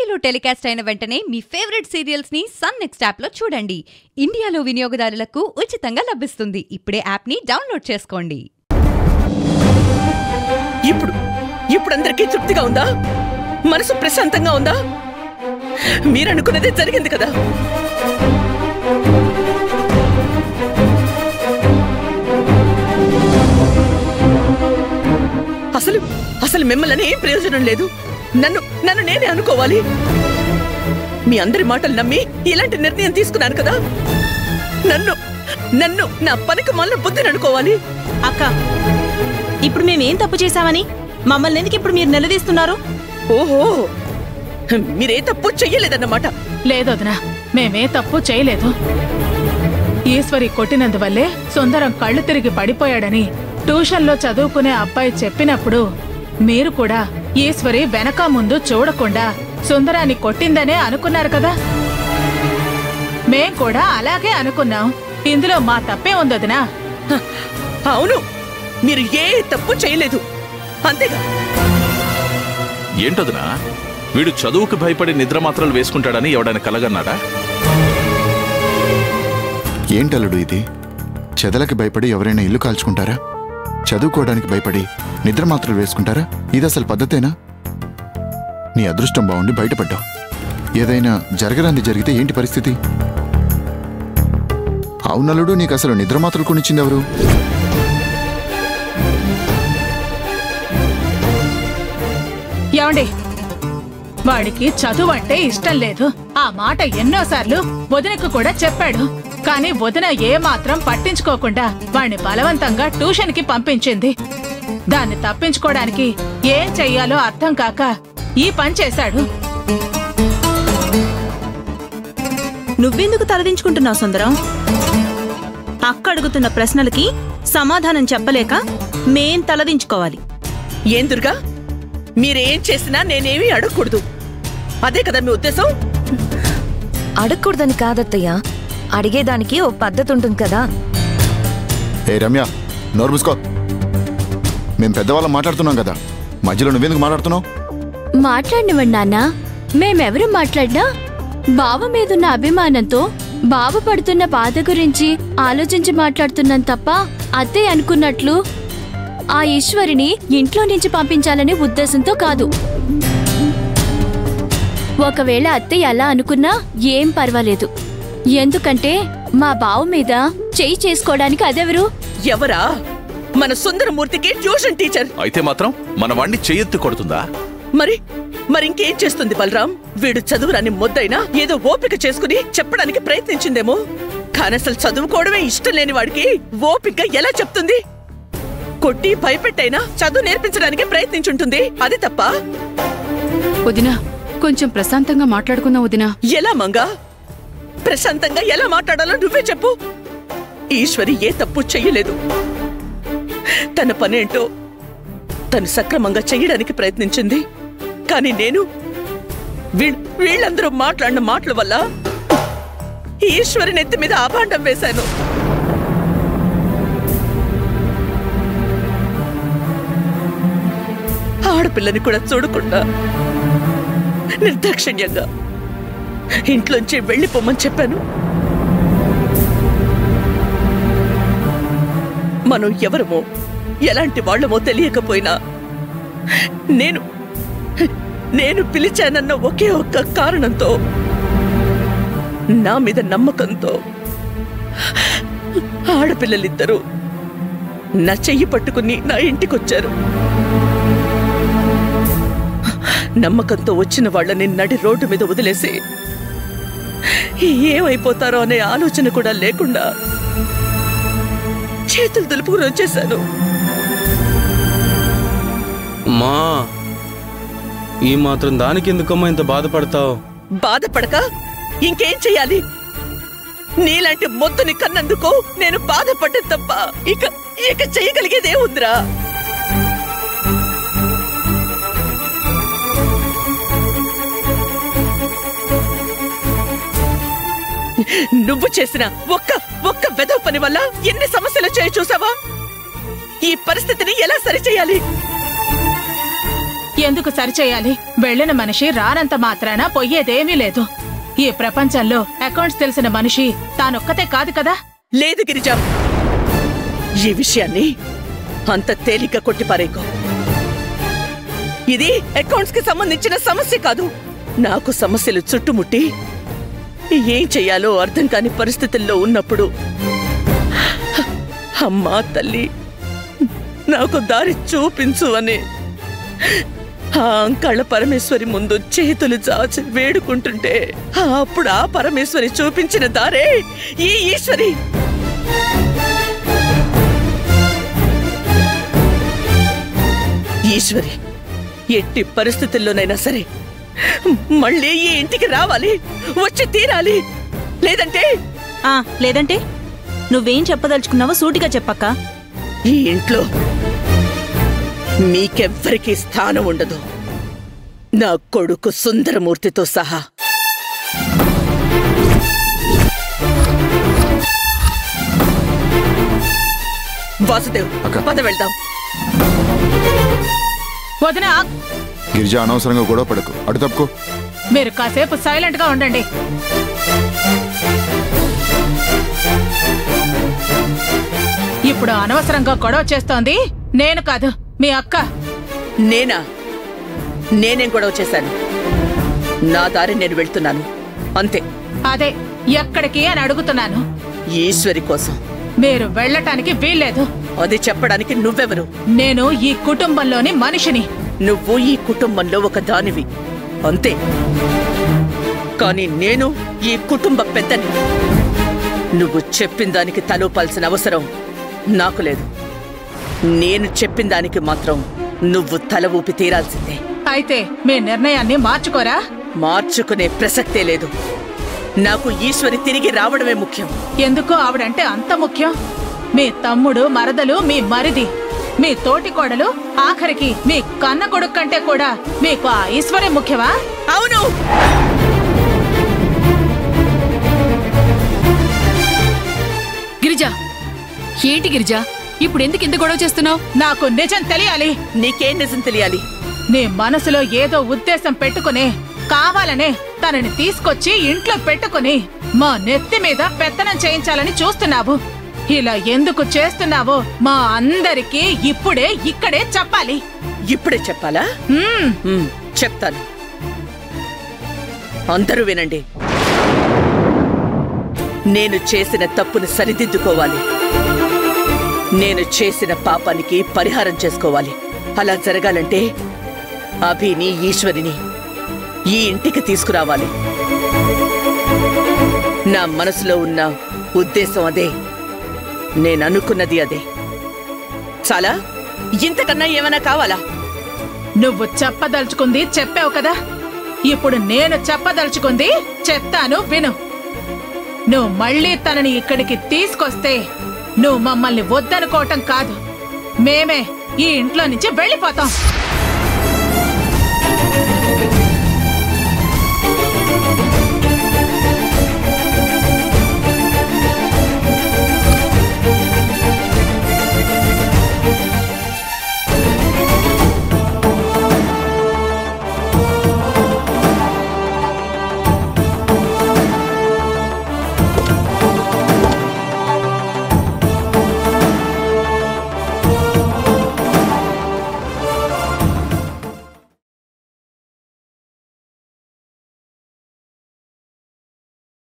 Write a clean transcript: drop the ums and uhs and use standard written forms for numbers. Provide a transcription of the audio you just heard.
టీవీలో టెలికాస్ట్ అయిన వెంటనే మీ ఫేవరెట్ సీరియల్స్ ని సన్ నెక్స్ట్ యాప్ లో చూడండి. ఇండియాలో వినియోగదారులకు ఉచితంగా లభిస్తుంది. ఇప్పుడే యాప్ ని డౌన్లోడ్ చేసుకోండి. ఇప్పుడు అందరికీ తృప్తిగా ఉందా? మనసు ప్రశాంతంగా ఉందా? మీరనుకున్నదే జరిగింది కదా? అసలు మిమ్మల్ని ఏం ప్రయోజనం లేదు. నన్ను నేనే అనుకోవాలి. మీ అందరి మాటలు నమ్మి ఇలాంటి నిర్ణయం తీసుకున్నాను కదా. నన్ను నా పనికి మళ్ళీ బుద్ధిని అనుకోవాలి. అక్క, ఇప్పుడు మేమేం తప్పు చేశామని మమ్మల్ని ఎందుకు ఇప్పుడు మీరు నిలదీస్తున్నారు? ఓహో, మీరే తప్పు చెయ్యలేదన్నమాట. లేదొదనా, మేమే తప్పు చేయలేదు. ఈశ్వరి కొట్టినందువల్లే సుందరం కళ్ళు తిరిగి పడిపోయాడని ట్యూషన్లో చదువుకునే అబ్బాయి చెప్పినప్పుడు మీరు కూడా ఈశ్వరి వెనక ముందు చూడకుండా సుందరాన్ని కొట్టిందనే అనుకున్నారు కదా. మేం కూడా అలాగే అనుకున్నాం. ఇందులో మా తప్పే ఉందొదినా. అవును, మీరు ఏ తప్పు చేయలేదు, అంతేగా. ఏంటొదినా, వీడు చదువుకు భయపడి నిద్ర మాత్రలు వేసుకుంటాడని ఎవడైనా కలగన్నాడా? ఏంటల్లుడు ఇది? చెదలకి భయపడి ఎవరైనా ఇల్లు కాల్చుకుంటారా? చదువుకోవడానికి భయపడి నిద్ర మాత్రలు వేసుకుంటారా? ఇది అసలు పద్ధతేనా? నీ అదృష్టం బాగుండి బయటపడ్డావు. ఏదైనా జరగరాంది జరిగితే ఏంటి పరిస్థితి? అవునల్లుడు, నీకు అసలు నిద్ర మాత్రలు కొనిచ్చింది ఎవరు? ఏమండి, వాడికి చదువు అంటే ఇష్టం లేదు. ఆ మాట ఎన్నోసార్లు వదినకు కూడా చెప్పాడు. కానీ వదిన ఏ మాత్రం పట్టించుకోకుండా వాణ్ణి బలవంతంగా ట్యూషన్ కి పంపించింది. దాన్ని తప్పించుకోవడానికి ఏం చెయ్యాలో అర్థం కాక ఈ పని చేశాడు. నువ్వెందుకు తలదించుకుంటున్నావు సుందరం? అక్క అడుగుతున్న ప్రశ్నలకి సమాధానం చెప్పలేక మేం తలదించుకోవాలి. ఏం దుర్గా, మీరేం చేసినా నేనేమీ అడగకూడదు, అదే కదా మీ ఉద్దేశం? అడగకూడదని కాదత్తయ్యా, అడిగేదానికి ఓ పద్ధతి ఉంటుంది కదా. ఏ రమ్య, నోరు మూసుకో. మేం పెద్దవాళ్ళం మాట్లాడుతున్నాం కదా, మధ్యలో నువ్వెందుకు మాట్లాడుతున్నావు? మాట్లాడినవండి నాన్న. మేమెవరు మాట్లాడినా బావ మీదున్న అభిమానంతో బావ పడుతున్న బాధ గురించి ఆలోచించి మాట్లాడుతున్నాం తప్ప అత్తయ్య అనుకున్నట్లు ఆ ఈశ్వరిని ఇంట్లో నుంచి పంపించాలనే ఉద్దేశంతో కాదు. ఒకవేళ అత్తయ్య అలా అనుకున్నా ఏం పర్వాలేదు. ఎందుకంటే మా బావ మీద చెయ్యి చేసుకోవడానికి అదెవరు? ఎవరా? మన సుందరమూర్తికి ట్యూషన్ టీచర్. అయితే మాత్రం మన వాణ్ణి చెయ్యెత్తి కొడుతుందా? మరి ఇంకేం చేస్తుంది బలరాం? వీడు చదువురాని మొద్దైనా ఏదో ఓపిక చేసుకుని చెప్పడానికి ప్రయత్నించిందేమో. కానసలు చదువుకోవడమే ఇష్టం లేని వాడికి ఓపిక ఎలా చెప్తుంది? కొట్టి భయపెట్టైనా చదువు నేర్పించడానికి ప్రయత్నించుంటుంది, అది తప్ప? వదినా, కొంచెం ప్రశాంతంగా మాట్లాడుకుందాం వదినా. ఎలా మంగా? ప్రశాంతంగా ఎలా మాట్లాడాలో నువ్వే చెప్పు. ఈశ్వరి ఏ తప్పు చెయ్యలేదు. తన పనేంటో తను సక్రమంగా చెయ్యడానికి ప్రయత్నించింది. కానీ నేను వీళ్ళందరూ మాట్లాడిన మాటల వల్ల ఈశ్వరి నెత్తి మీద అభాండం వేశాను. ఆడపిల్లని కూడా చూడకుండా నిర్దాక్షిణ్యంగా ఇంట్లోంచి వెళ్ళిపోమని చెప్పాను. మనం ఎవరమో ఎలాంటి వాళ్లమో తెలియకపోయినా నేను పిలిచానన్న ఒకే ఒక్క కారణంతో, నా మీద నమ్మకంతో ఆడపిల్లలిద్దరూ నా చెయ్యి పట్టుకుని నా ఇంటికొచ్చారు. నమ్మకంతో వచ్చిన వాళ్ళని నడి రోడ్డు మీద వదిలేసి ఏమైపోతారో అనే ఆలోచన కూడా లేకుండా చేతులు దులుపుకుని వచ్చేశాను. మా ఈ మాత్రం దానికి ఎందుకమ్మా ఇంత బాధపడతావు? బాధపడక ఇంకేం చెయ్యాలి? నీలాంటి మొద్దుని కన్నందుకు నేను బాధపడ్డా తప్ప ఇక చెయ్యగలిగేదే ఉందిరా. నువ్వు చేసిన ఒక్క వెధవ పని వల్ల ఎన్ని సమస్యలు చేయి చూసావా? ఈ పరిస్థితిని ఎలా సరిచేయాలి? ఎందుకు సరిచేయాలి? వెళ్ళిన మనిషి రానంత మాత్రాన పొయ్యేదేమీ లేదు. ఈ ప్రపంచంలో అకౌంట్స్ తెలిసిన మనిషి తానొక్కతే కాదు కదా. లేదు గిరిజ, ఈ విషయాన్ని అంత తేలిక కొట్టిపారేకో. ఇది అకౌంట్స్ కి సంబంధించిన సమస్య కాదు. నాకు సమస్యలు చుట్టుముట్టి ఏం చెయ్యాలో అర్థం కాని పరిస్థితుల్లో ఉన్నప్పుడు అమ్మా తల్లి నాకు దారి చూపించు అని ఆ అంకాళ్ళ పరమేశ్వరి ముందు చేతులు చాచి వేడుకుంటుంటే అప్పుడు ఆ పరమేశ్వరి చూపించిన దారే ఈ ఈశ్వరి. ఈశ్వరి ఎట్టి పరిస్థితుల్లోనైనా సరే మళ్ళీ ఈ ఇంటికి రావాలి, వచ్చి తీరాలి. లేదంటే నువ్వేం చెప్పదలుచుకున్నావో సూటిగా చెప్పక్క. ఈ ఇంట్లో మీకెవ్వరికీ స్థానం ఉండదు, నా కొడుకు సుందరమూర్తితో సహా. వాసుదేవ్, పద వెళ్దాం. వదినా, గిరిజ అనవసరంగా గొడవ పడకు, అటు తప్పుకో. మీరు కాసేపు సైలెంట్ గా ఉండండి. ఇప్పుడు అనవసరంగా గొడవ చేస్తోంది నేను కాదు, మీ అక్క. నేనా? నేనేం గొడవ చేశాను? నా దారి నేను వెళ్తున్నాను అంతే. అదే ఎక్కడికి అని అడుగుతున్నాను. ఈశ్వరి కోసం. మీరు వెళ్ళటానికి వీల్లేదు. అది చెప్పడానికి నువ్వెవరు? నేను ఈ కుటుంబంలోని మనిషిని. నువ్వు ఈ కుటుంబంలో ఒక దానివి అంతే, కానీ నేను ఈ కుటుంబ పెద్దని. నువ్వు చెప్పిన దానికి తలూపాల్సిన అవసరం నాకు లేదు. నేను చెప్పిన దానికి మాత్రం నువ్వు తల ఊపి తీరాల్సిందే. అయితే మీ నిర్ణయాన్ని మార్చుకోరా? మార్చుకునే ప్రసక్తే లేదు. నాకు ఈశ్వరి తిరిగి రావడమే ముఖ్యం. ఎందుకు ఆవిడంటే అంత ముఖ్యం? మీ తమ్ముడు, మరదలు, మీ మరిది, మీ తోటి కోడలు, ఆఖరికి మీ కన్న కొడుకు కంటే కూడా మీకు ఆ ఈశ్వరే ముఖ్యమా? అవును. గిరిజ, ఏంటి గిరిజ, ఇప్పుడు ఎందుకు ఇంత గొడవ చేస్తున్నావు? నాకు నిజం తెలియాలి. నీకేం నిజం తెలియాలి? నీ మనసులో ఏదో ఉద్దేశం పెట్టుకుని కావాలనే తనని తీసుకొచ్చి ఇంట్లో పెట్టుకుని మా నెత్తి మీద పెత్తనం చేయించాలని చూస్తున్నావు. ఇలా ఎందుకు చేస్తున్నావో మా అందరికీ ఇప్పుడే ఇక్కడే చెప్పాలి. ఇప్పుడే చెప్పాలా? చెప్తాను. అందరూ వినండి. నేను చేసిన తప్పును సరిదిద్దుకోవాలి. నేను చేసిన పాపానికి పరిహారం చేసుకోవాలి. అలా జరగాలంటే అభిని, ఈశ్వరిని ఈ ఇంటికి తీసుకురావాలి. నా మనసులో ఉన్న ఉద్దేశం అదే, నేననుకున్నది అదే. చాలా? ఇంతకన్నా ఏమైనా కావాలా? నువ్వు చెప్పదలుచుకుంది చెప్పావు కదా, ఇప్పుడు నేను చెప్పదలుచుకుంది చెప్తాను, విను. నువ్వు మళ్ళీ తనని ఇక్కడికి తీసుకొస్తే నువ్వు మమ్మల్ని వద్దనుకోవటం కాదు, మేమే ఈ ఇంట్లో నుంచి వెళ్ళిపోతాం.